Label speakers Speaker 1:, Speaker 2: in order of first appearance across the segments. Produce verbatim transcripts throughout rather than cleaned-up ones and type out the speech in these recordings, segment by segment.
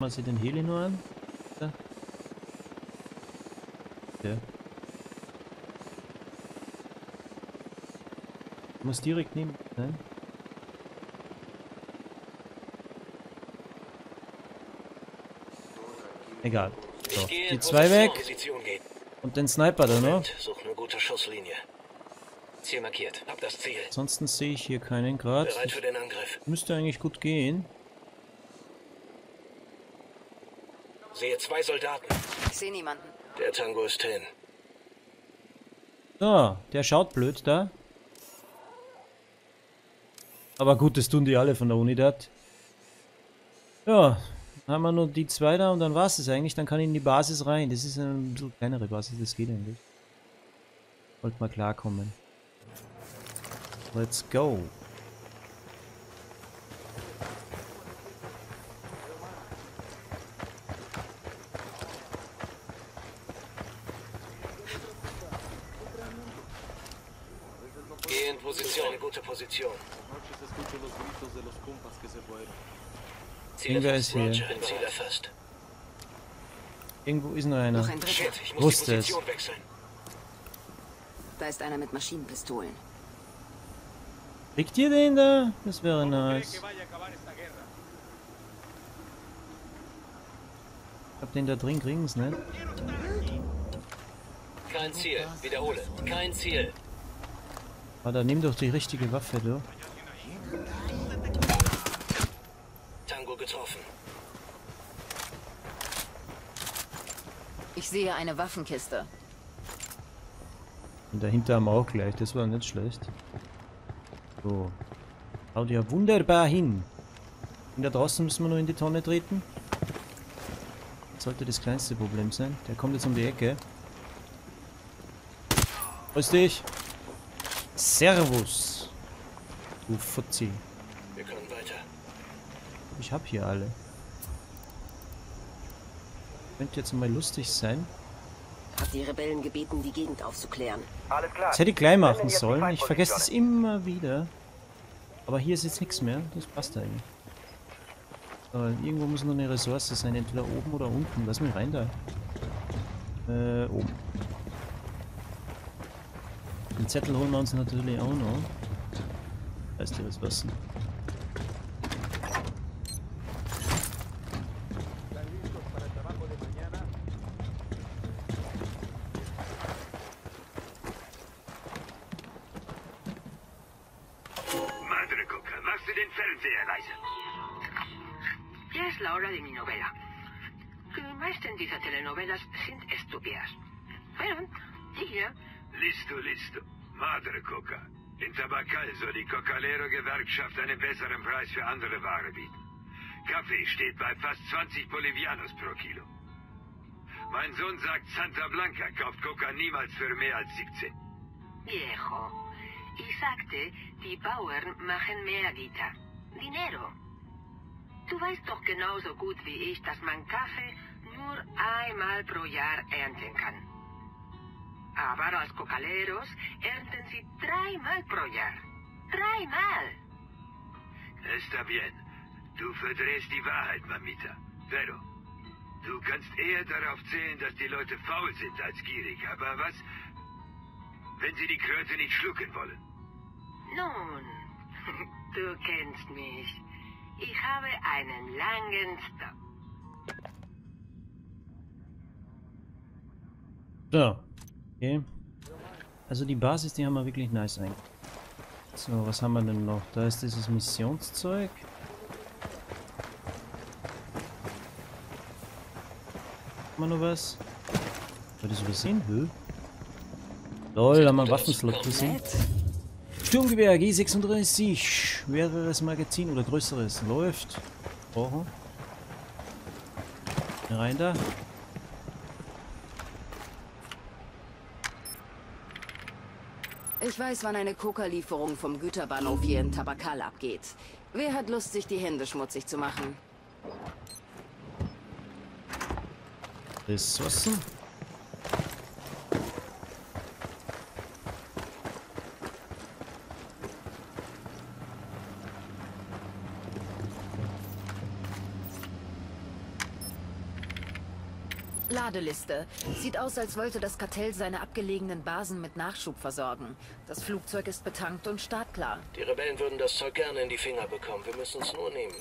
Speaker 1: Mal sie den Heli nur an. Da. Ja. Muss direkt nehmen. Nein. Egal. So, die zwei weg. Und den Sniper da noch.
Speaker 2: Such eine gute Schusslinie. Ziel markiert. Hab das Ziel.
Speaker 1: Ansonsten sehe ich hier keinen gerade.
Speaker 2: Bereit für den Angriff.
Speaker 1: Müsste eigentlich gut gehen.
Speaker 2: Sehe zwei Soldaten.
Speaker 3: Ich sehe niemanden.
Speaker 2: Der Tango ist hin.
Speaker 1: So, der schaut blöd da. Aber gut, das tun die alle von der Unidad. Ja, dann haben wir nur die zwei da und dann war es das eigentlich. Dann kann ich in die Basis rein. Das ist eine bisschen kleinere Basis, das geht eigentlich. Wollte mal klarkommen. Let's go.
Speaker 2: Geh in Position. Eine gute Position.
Speaker 1: Irgendwer ist hier.
Speaker 2: Ziel erfasst.
Speaker 1: Irgendwo ist noch einer.
Speaker 3: Noch ein dritter.
Speaker 2: Shit, ich muss
Speaker 1: Wusste
Speaker 2: die
Speaker 1: es.
Speaker 2: Position wechseln.
Speaker 3: Da ist einer mit Maschinenpistolen.
Speaker 1: Kriegt ihr den da? Das wäre nice. Ich hab den da drin, kriegen's, ne?
Speaker 2: Kein Ziel. Wiederhole. Kein Ziel.
Speaker 1: Ah, dann nimm doch die richtige Waffe, du.
Speaker 2: Tango getroffen.
Speaker 3: Ich sehe eine Waffenkiste.
Speaker 1: Und dahinter haben wir auch gleich, das war nicht schlecht. So. Haut ja wunderbar hin. Und da draußen müssen wir nur in die Tonne treten. Das sollte das kleinste Problem sein. Der kommt jetzt um die Ecke. Grüß dich. Servus. Du Fuzzi.
Speaker 2: Wir können weiter.
Speaker 1: Ich hab hier alle. Könnte jetzt mal lustig sein.
Speaker 3: Hat die Rebellen gebeten, die Gegend aufzuklären.
Speaker 4: Alles klar.
Speaker 1: Das hätte ich gleich machen sollen. Ich vergesse es immer wieder. Aber hier ist jetzt nichts mehr. Das passt eigentlich. So, irgendwo muss noch eine Ressource sein. Entweder oben oder unten. Lass mich rein da. Äh, oben. Den Zettel holen wir uns natürlich auch noch. Da ist die Ressourcen.
Speaker 5: Madre Coca, machst du den Fernseher leise?
Speaker 6: Ya es la hora de mi novela. Die meisten dieser telenovelas sind estúpidas. Bueno, hier.
Speaker 5: Listo, listo. Madre Coca. In Tabacal soll die Cocalero-Gewerkschaft einen besseren Preis für andere Ware bieten. Kaffee steht bei fast zwanzig Bolivianos pro Kilo. Mein Sohn sagt, Santa Blanca kauft Coca niemals für mehr als siebzehn.
Speaker 6: Viejo, ich sagte, die Bauern machen mehr Guita. Dinero. Du weißt doch genauso gut wie ich, dass man Kaffee nur einmal pro Jahr ernten kann. Aber als Cocaleros ernten sie dreimal pro Jahr. Dreimal!
Speaker 5: Está bien. Du verdrehst die Wahrheit, Mamita. Pero, du kannst eher darauf zählen, dass die Leute faul sind als gierig. Aber was, wenn sie die Kröte nicht schlucken wollen?
Speaker 6: Nun, du kennst mich. Ich habe einen langen Stock.
Speaker 1: So. Okay. Also die Basis, die haben wir wirklich nice eigentlich. So, was haben wir denn noch? Da ist dieses Missionszeug. Haben wir noch was? War das übersehen? Hö? Lol, haben wir einen Waffenslot gesehen. Sturmgewehr G sechsunddreißig. Schwereres Magazin oder größeres. Läuft. Brauchen. Rein da.
Speaker 3: Ich weiß, wann eine Coca-Lieferung vom Güterbahnhof hier in Tabacal abgeht. Wer hat Lust, sich die Hände schmutzig zu machen?
Speaker 1: Ressourcen.
Speaker 3: Ladeliste. Sieht aus, als wollte das Kartell seine abgelegenen Basen mit Nachschub versorgen. Das Flugzeug ist betankt und startklar.
Speaker 2: Die Rebellen würden das Zeug gerne in die Finger bekommen. Wir müssen es nur nehmen.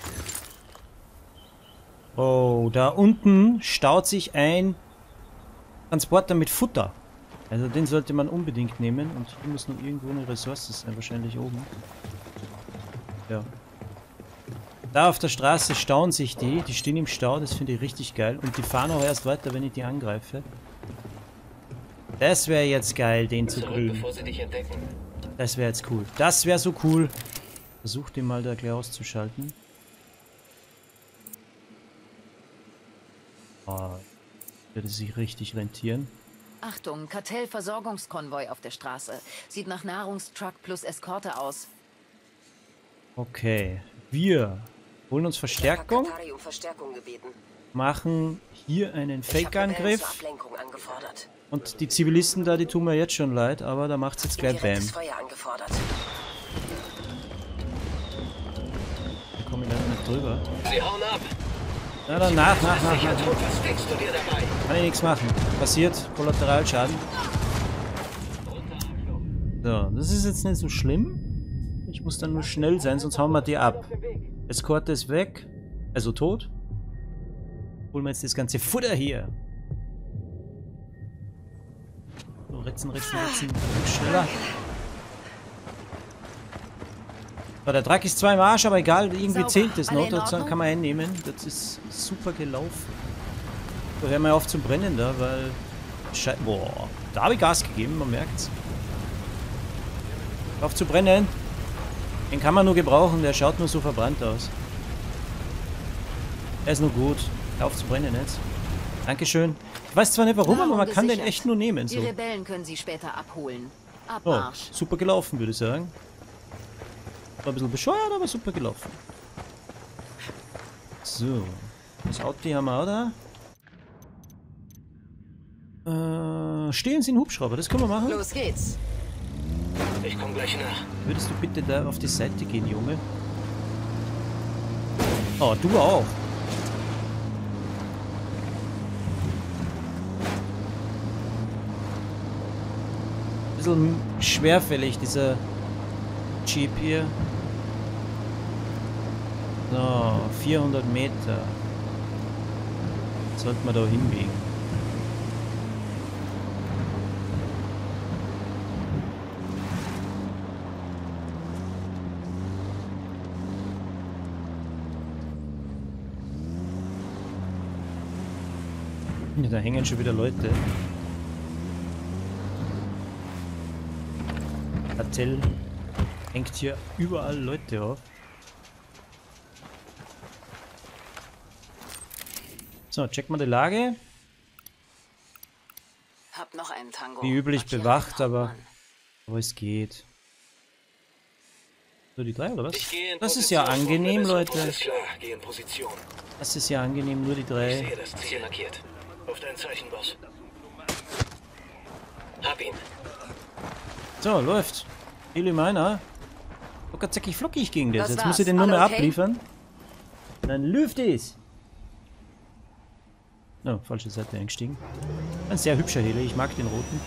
Speaker 1: Oh, da unten staut sich ein Transporter mit Futter. Also den sollte man unbedingt nehmen. Und hier muss noch irgendwo eine Ressource sein, wahrscheinlich oben. Ja. Da auf der Straße stauen sich die. Die stehen im Stau, das finde ich richtig geil. Und die fahren auch erst weiter, wenn ich die angreife. Das wäre jetzt geil, den zu kriegen.
Speaker 2: Bevor sie dich entdecken.
Speaker 1: Das wäre jetzt cool. Das wäre so cool. Versuch den mal da gleich auszuschalten. Oh, würde sich richtig rentieren.
Speaker 3: Achtung, Kartellversorgungskonvoi auf der Straße. Sieht nach Nahrungstruck plus Eskorte aus.
Speaker 1: Okay, wir holen uns Verstärkung.
Speaker 4: Um Verstärkung gebeten.
Speaker 1: Machen hier einen Fake-Angriff.
Speaker 4: Ich habe Rebellen zur Ablenkung angefordert.
Speaker 1: Und die Zivilisten da, die tun mir jetzt schon leid, aber da macht's jetzt gleich Bam.
Speaker 4: Direktes Feuer angefordert.
Speaker 1: Da komme ich leider nicht drüber.
Speaker 2: Sie hauen ab.
Speaker 1: Na dann nach, nach, nach,
Speaker 2: Sicher
Speaker 1: nach.
Speaker 2: tot, was denkst du dir dabei?
Speaker 1: Kann ich nichts machen. Passiert Kollateralschaden. So, das ist jetzt nicht so schlimm. Ich muss dann nur schnell sein, sonst hauen wir die ab. Eskorte ist weg. Also tot. Holen wir jetzt das ganze Futter hier. So, ritzen, ritzen, ritzen. Schneller. So, der Drack ist zwar im Arsch, aber egal, irgendwie
Speaker 3: Sauber.
Speaker 1: zählt das
Speaker 3: Alle
Speaker 1: noch.
Speaker 3: in
Speaker 1: Das
Speaker 3: Ordnung?
Speaker 1: kann man einnehmen. Das ist super gelaufen. So, hör mal auf zu brennen da, weil... Schei Boah, da habe ich Gas gegeben, man merkt's. Auf zu brennen. Den kann man nur gebrauchen, der schaut nur so verbrannt aus. Er ist nur gut. Auf zu brennen jetzt. Dankeschön. Ich weiß zwar nicht warum, aber man kann den echt nur nehmen. So.
Speaker 3: Die Rebellen können sie später abholen.
Speaker 1: Oh,
Speaker 3: Abmarsch.
Speaker 1: super gelaufen, würde ich sagen. War ein bisschen bescheuert, aber super gelaufen. So. Das Auto haben wir auch da. Äh, stehen Sie in Hubschrauber, das können wir machen.
Speaker 3: Los geht's.
Speaker 2: Ich komme gleich nach.
Speaker 1: Würdest du bitte da auf die Seite gehen, Junge? Oh, du auch. Bisschen schwerfällig, dieser Jeep hier. So, vierhundert Meter. Sollten wir da hinbiegen. Ja, da hängen schon wieder Leute. Kartell hängt hier überall Leute auf. So, check mal die Lage.
Speaker 3: Hab noch einen Tango.
Speaker 1: Wie üblich
Speaker 3: Markiere
Speaker 1: bewacht,
Speaker 3: einen
Speaker 1: aber,
Speaker 3: Hauptmann.
Speaker 1: aber es geht. So, die drei, oder was?
Speaker 2: Ich gehe in
Speaker 1: Das ist ja
Speaker 2: Position,
Speaker 1: angenehm,
Speaker 2: wenn es
Speaker 1: Leute.
Speaker 2: Alles klar, geh in Position.
Speaker 1: Das ist ja angenehm, nur die
Speaker 2: Ich
Speaker 1: drei.
Speaker 2: sehe das Ziel markiert. Auf dein Zeichen, Boss. Hab ihn.
Speaker 1: So, läuft. Viel meiner. Locker zackig flockig ging das.
Speaker 3: Was
Speaker 1: Jetzt
Speaker 3: war's?
Speaker 1: muss ich den nur mehr
Speaker 3: Alle okay?
Speaker 1: abliefern. Dann läuft es. Oh, falsche Seite eingestiegen. Ein sehr hübscher Heli, ich mag den roten.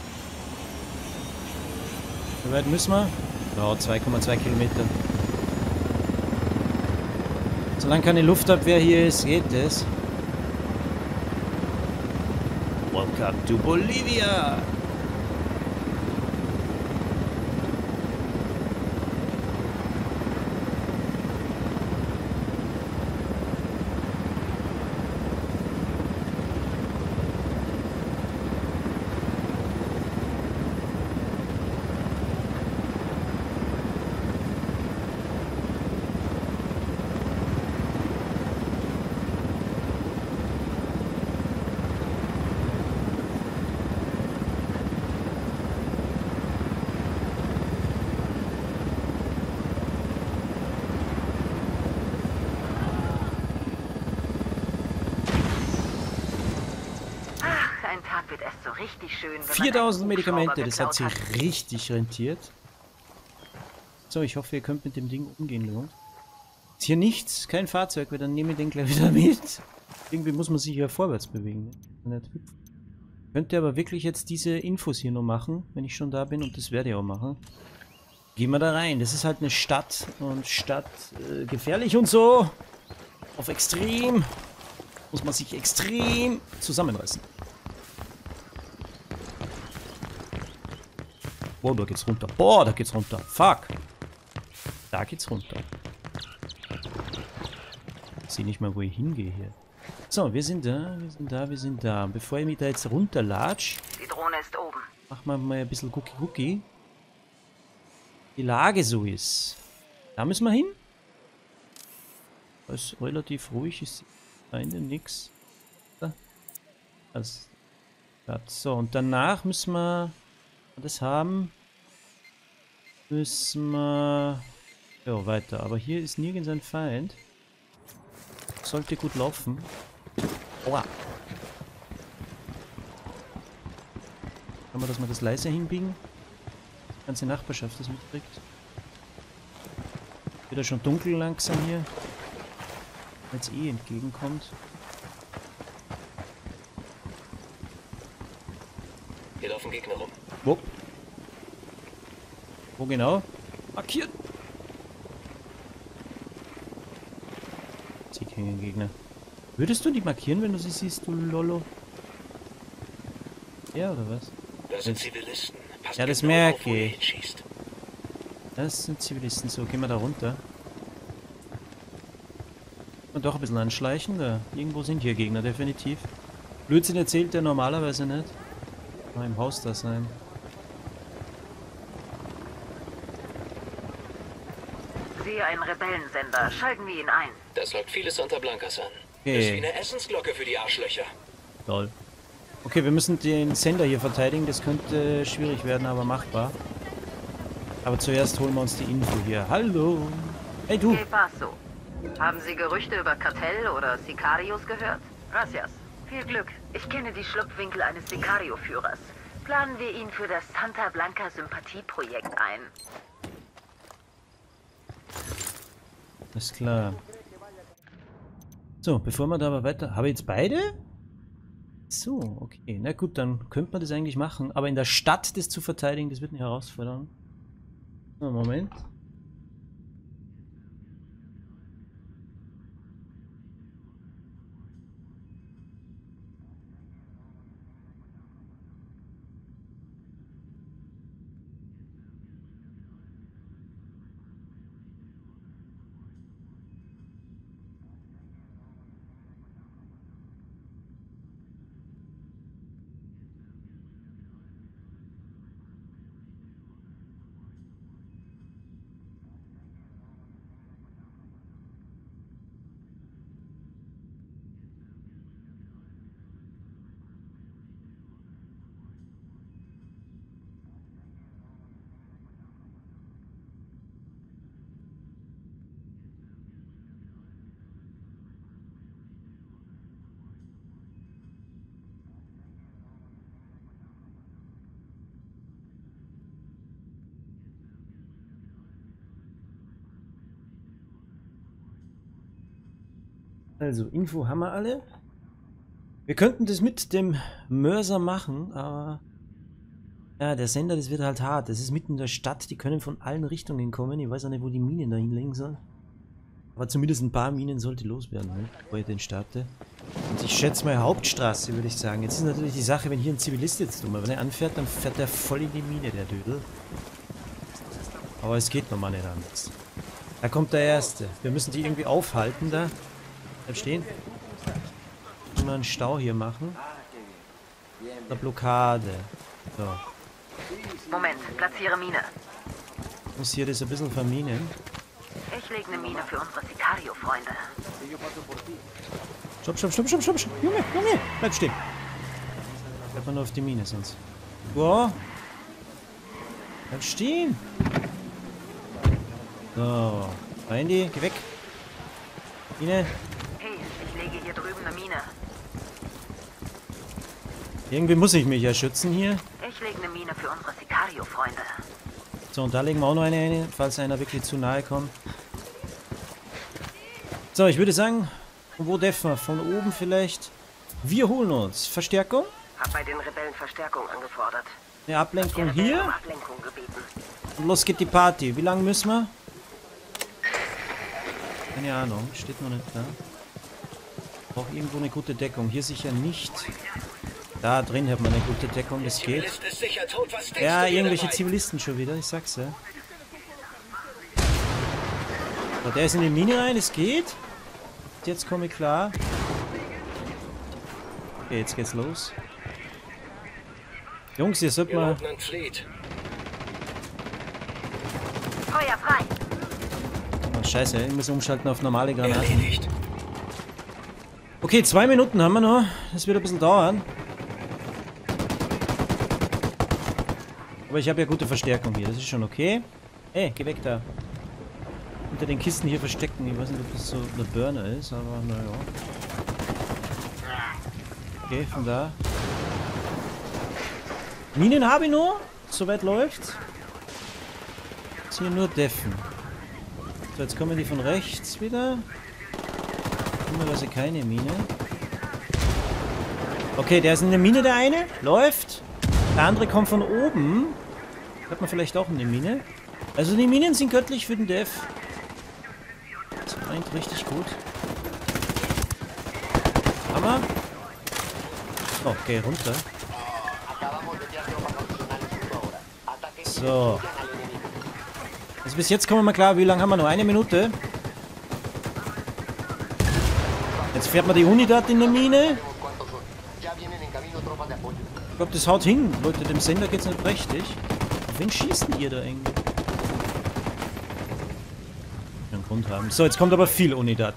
Speaker 1: Wie weit müssen wir? Ja, zwei Komma zwei Kilometer. Solange keine Luftabwehr hier ist, geht es. Welcome to Bolivia!
Speaker 3: Ein Tag wird erst so richtig schön, wenn man
Speaker 1: viertausend
Speaker 3: einen
Speaker 1: Medikamente,
Speaker 3: Hubschrauber
Speaker 1: das hat sich
Speaker 3: geklaut
Speaker 1: richtig rentiert. So, ich hoffe, ihr könnt mit dem Ding umgehen, Leon. Ist hier nichts, kein Fahrzeug, weil dann nehme ich den gleich wieder mit. Irgendwie muss man sich ja vorwärts bewegen. Ne? Nicht hüpfen. Könnte aber wirklich jetzt diese Infos hier noch machen, wenn ich schon da bin. Und das werde ich auch machen. Gehen wir da rein. Das ist halt eine Stadt. Und Stadt äh, gefährlich und so. Auf extrem. Muss man sich extrem zusammenreißen. Boah, da geht's runter. Boah, da geht's runter. Fuck. Da geht's runter. Ich sehe nicht mal, wo ich hingehe hier. So, wir sind da, wir sind da, wir sind da. Bevor ich mich da jetzt runterlatsch,
Speaker 4: Die Drohne ist oben.
Speaker 1: machen wir mal ein bisschen Gucki Gucki. Die Lage so ist. Da müssen wir hin. Da ist relativ ruhig, ist Feinde nix. Da. Also, so, und danach müssen wir das haben. Müssen wir ja, weiter. Aber hier ist nirgends ein Feind. Sollte gut laufen. Aua. Kann man, dass wir das leise hinbiegen? Die ganze Nachbarschaft das mitkriegt. Wird ja schon dunkel langsam hier. Wenn es eh entgegenkommt.
Speaker 2: Hier laufen Gegner rum.
Speaker 1: Wo? Wo genau? Markiert! Sie kennen Gegner. Würdest du die markieren, wenn du sie siehst, du Lollo? Ja, oder was?
Speaker 2: Das sind Zivilisten. Passt
Speaker 1: Ja, das
Speaker 2: genau
Speaker 1: merke
Speaker 2: auf, wo ihr
Speaker 1: ich.
Speaker 2: hinschießt.
Speaker 1: Das sind Zivilisten. So, gehen wir da runter. Und doch ein bisschen anschleichen. Da. Irgendwo sind hier Gegner, definitiv. Blödsinn erzählt der normalerweise nicht. Mal im Haus da sein.
Speaker 4: Sehe einen Rebellensender. Schalten wir ihn ein.
Speaker 2: Das lockt viele Santa Blancas an.
Speaker 1: Okay.
Speaker 2: Ist wie eine Essensglocke für die Arschlöcher.
Speaker 1: Toll. Okay, wir müssen den Sender hier verteidigen. Das könnte schwierig werden, aber machbar. Aber zuerst holen wir uns die Info hier. Hallo. Hey du.
Speaker 4: Que paso? Haben Sie Gerüchte über Kartell oder Sicarios gehört? Gracias. Viel Glück. Ich kenne die Schlupfwinkel eines Sicario-Führers. Planen wir ihn für das Santa Blanca Sympathieprojekt ein.
Speaker 1: Ist klar. So, bevor wir da aber weiter... Habe ich jetzt beide? So, okay. Na gut, dann könnte man das eigentlich machen. Aber in der Stadt das zu verteidigen, das wird eine Herausforderung. So, Moment. Also, Info haben wir alle. Wir könnten das mit dem Mörser machen, aber... Ja, der Sender, das wird halt hart. Das ist mitten in der Stadt, die können von allen Richtungen kommen. Ich weiß auch nicht, wo die Minen da hinlegen sollen. Aber zumindest ein paar Minen sollte loswerden, ne? Bevor ich den starte. Und ich schätze mal Hauptstraße, würde ich sagen. Jetzt ist natürlich die Sache, wenn hier ein Zivilist jetzt dumm, wenn er anfährt, dann fährt er voll in die Mine, der Dödel. Aber es geht nochmal nicht anders. Da kommt der Erste. Wir müssen die irgendwie aufhalten da. Bleib stehen. Müssen wir einen Stau hier machen. Eine Blockade. So.
Speaker 4: Moment, platziere Mine.
Speaker 1: Ich muss hier das ein bisschen verminen.
Speaker 4: Ich lege eine Mine für unsere Sicario-Freunde.
Speaker 1: Stopp, stopp, stopp, stopp, stopp, stopp. Junge, Junge, bleib stehen. Bleib mal nur auf die Mine sonst. Boah. Bleib stehen. So. Randy, geh weg. Mine.
Speaker 4: Hey, ich lege hier drüben eine Mine.
Speaker 1: Irgendwie muss ich mich ja schützen hier.
Speaker 4: Ich lege eine Mine für unsere Sicario-Freunde.
Speaker 1: So, und da legen wir auch noch eine ein, falls einer wirklich zu nahe kommt. So, ich würde sagen, Und wo deffen wir? Von oben vielleicht? Wir holen uns. Verstärkung?
Speaker 4: Hab bei den Rebellen Verstärkung angefordert.
Speaker 1: Eine Ablenkung
Speaker 4: Die Rebellen
Speaker 1: hier.
Speaker 4: um Ablenkung gebeten.
Speaker 1: Und los geht die Party. Wie lange müssen wir? Keine Ahnung. Steht noch nicht da. Braucht irgendwo eine gute Deckung. Hier sicher nicht. Da drin hat man eine gute Deckung. Das geht.
Speaker 2: Zivilist ist sicher tot. Was denkst
Speaker 1: Ja,
Speaker 2: du dir
Speaker 1: irgendwelche
Speaker 2: dabei?
Speaker 1: Zivilisten schon wieder. Ich sag's ja. So, der ist in die Mine rein. Es geht. Jetzt komme ich klar. Okay, jetzt geht's los. Jungs, ihr sollt
Speaker 2: Ihr
Speaker 1: mal...
Speaker 2: Leutnant flieht.
Speaker 4: Feuer frei!
Speaker 1: Oh, scheiße, ich muss umschalten auf normale Granaten.
Speaker 2: Erledigt.
Speaker 1: Okay, zwei Minuten haben wir noch. Das wird ein bisschen dauern. Aber ich habe ja gute Verstärkung hier. Das ist schon okay. Ey, geh weg da. Unter den Kisten hier verstecken. Ich weiß nicht, ob das so eine Burner ist, aber naja. Okay, von da. Minen habe ich nur. Soweit läuft's. Jetzt hier nur Deffen. So, jetzt kommen die von rechts wieder. Dummerweise keine Mine. Okay, der ist in der Mine, der eine. Läuft. Der andere kommt von oben. Hat man vielleicht auch eine Mine. Also die Minen sind göttlich für den Dev. Das meint richtig gut. Hammer. Okay, runter. So. Also bis jetzt kommen wir mal klar, wie lange haben wir noch? Eine Minute. Jetzt fährt man die Unidad in der Mine. Ich glaube, das haut hin. Leute, dem Sender geht's nicht prächtig. Auf wen schießen ihr da irgendwie? Einen Grund haben. So, jetzt kommt aber viel Unidad.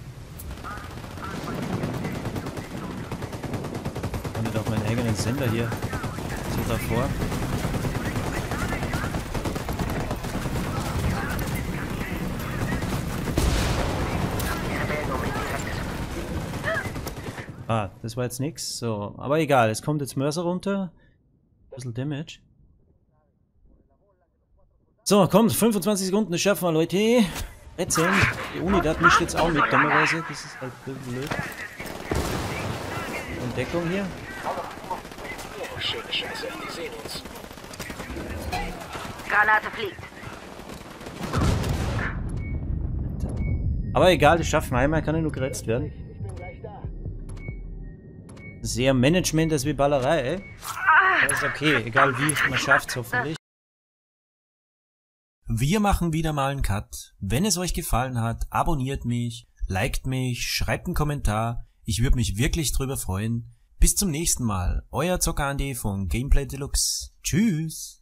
Speaker 1: Ich kann nicht auf meinen eigenen Sender hier. So davor. Ah, das war jetzt nix. So, aber egal, es kommt jetzt Mörser runter. Ein bisschen Damage. So, kommt, fünfundzwanzig Sekunden, das schaffen wir, Leute. Ätzend. Die Unidad mischt jetzt auch mit, dummerweise. Das ist halt blöd. Und Deckung hier.
Speaker 2: Oh, schöne Scheiße. Die sehen uns.
Speaker 4: Granate fliegt.
Speaker 1: Aber egal, das schaffen wir einmal, kann ja nur gerätzt werden. Sehr Management als wie Ballerei. Das ist okay, egal wie, man schafft's hoffentlich. Wir machen wieder mal einen Cut. Wenn es euch gefallen hat, abonniert mich, liked mich, schreibt einen Kommentar. Ich würde mich wirklich drüber freuen. Bis zum nächsten Mal. Euer Zocker Andi von Gameplay Deluxe. Tschüss.